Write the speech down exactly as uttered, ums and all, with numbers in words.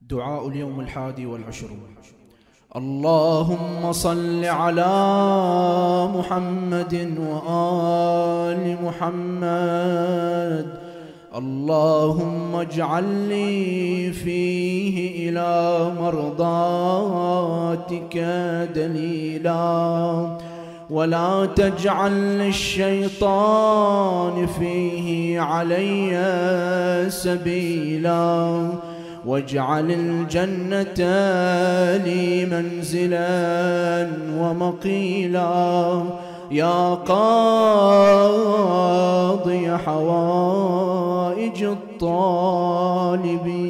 دعاء اليوم الحادي والعشرون. اللهم صل على محمد وآل محمد. اللهم اجعل لي فيه إلى مرضاتك دليلا، ولا تجعل للشيطان فيه علي سبيلا، واجعل الجنة لي منزلا ومقيلا، يا قاضي حوائج الطالبين.